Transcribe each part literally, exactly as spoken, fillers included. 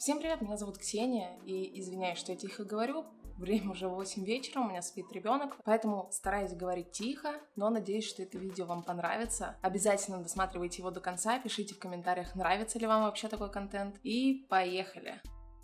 Всем привет, меня зовут Ксения, и извиняюсь, что я тихо говорю, время уже восемь вечера, у меня спит ребенок, поэтому стараюсь говорить тихо, но надеюсь, что это видео вам понравится. Обязательно досматривайте его до конца, пишите в комментариях, нравится ли вам вообще такой контент, и поехали!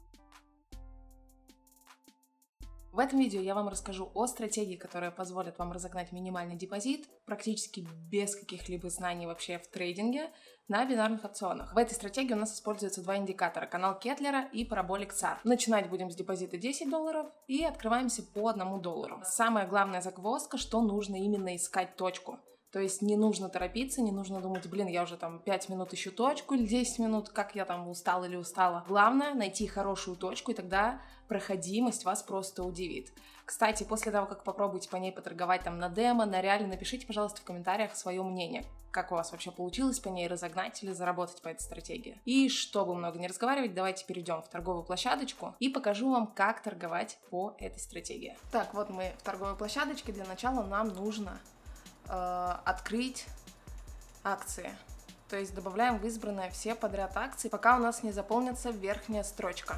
В этом видео я вам расскажу о стратегии, которая позволит вам разогнать минимальный депозит практически без каких-либо знаний вообще в трейдинге на бинарных опционах. В этой стратегии у нас используются два индикатора: канал Кетлера и параболик САР. Начинать будем с депозита десять долларов и открываемся по одному доллару. Самая главная загвоздка, что нужно именно искать точку. То есть не нужно торопиться, не нужно думать, блин, я уже там пять минут ищу точку или десять минут, как я там устал или устала. Главное найти хорошую точку, и тогда проходимость вас просто удивит. Кстати, после того, как попробуете по ней поторговать там на демо, на реале, напишите, пожалуйста, в комментариях свое мнение. Как у вас вообще получилось по ней разогнать или заработать по этой стратегии. И чтобы много не разговаривать, давайте перейдем в торговую площадочку и покажу вам, как торговать по этой стратегии. Так, вот мы в торговой площадочке. Для начала нам нужно открыть акции, то есть добавляем в избранное все подряд акции, пока у нас не заполнится верхняя строчка.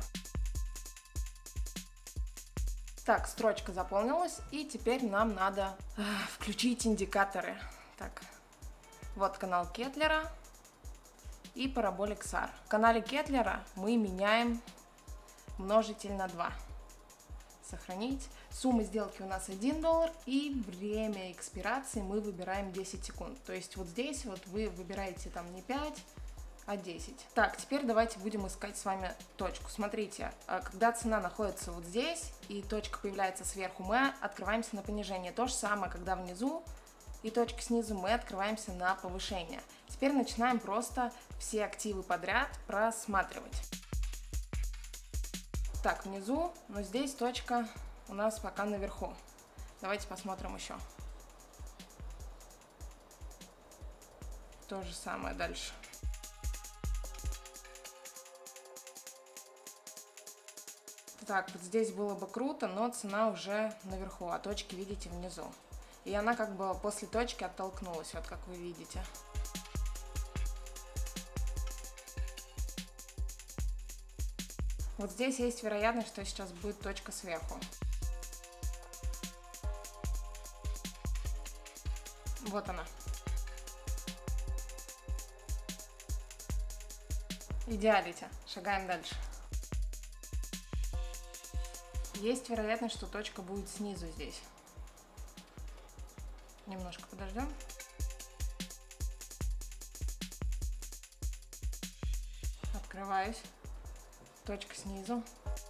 Так, строчка заполнилась, и теперь нам надо э, включить индикаторы. Так, вот канал Кетлера и параболик САР. В канале Кетлера мы меняем множитель на два. Сохранить. Сумма сделки у нас один доллар, и время экспирации мы выбираем десять секунд. То есть вот здесь вот вы выбираете там не пять, а десять. Так, теперь давайте будем искать с вами точку. Смотрите, когда цена находится вот здесь и точка появляется сверху, мы открываемся на понижение. То же самое, когда внизу и точка снизу, мы открываемся на повышение. Теперь начинаем просто все активы подряд просматривать. Так, внизу, но здесь точка у нас пока наверху. Давайте посмотрим еще. То же самое дальше. Так, вот здесь было бы круто, но цена уже наверху, а точки, видите, внизу. И она как бы после точки оттолкнулась, вот как вы видите. Вот здесь есть вероятность, что сейчас будет точка сверху. Вот она. Идеалите. Шагаем дальше. Есть вероятность, что точка будет снизу здесь. Немножко подождем. Открываюсь. Точка снизу.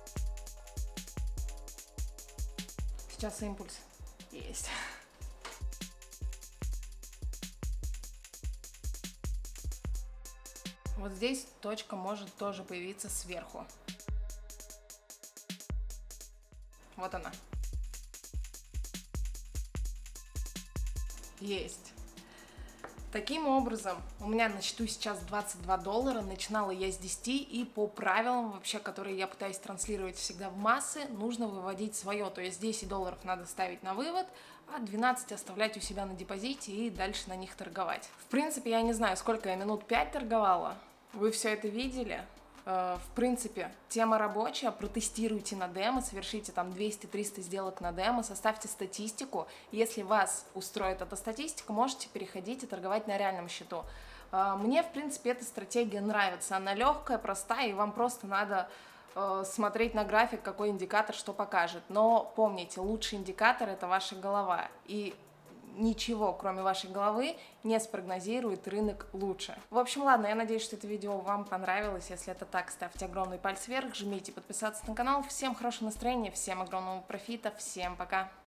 Сейчас импульс. Есть. Вот здесь точка может тоже появиться сверху. Вот она. Есть. Таким образом, у меня на счету сейчас двадцать два доллара, начинала я с десяти, и по правилам, вообще, которые я пытаюсь транслировать всегда в массы, нужно выводить свое, то есть десять долларов надо ставить на вывод, а двенадцать оставлять у себя на депозите и дальше на них торговать. В принципе, я не знаю, сколько я минут пять торговала, вы все это видели. В принципе, тема рабочая, протестируйте на демо, совершите там двести-триста сделок на демо, составьте статистику. Если вас устроит эта статистика, можете переходить и торговать на реальном счету. Мне, в принципе, эта стратегия нравится. Она легкая, простая, и вам просто надо смотреть на график, какой индикатор что покажет. Но помните, лучший индикатор — это ваша голова. И ничего, кроме вашей головы, не спрогнозирует рынок лучше. В общем, ладно, я надеюсь, что это видео вам понравилось. Если это так, ставьте огромный палец вверх, жмите подписаться на канал. Всем хорошего настроения, всем огромного профита, всем пока!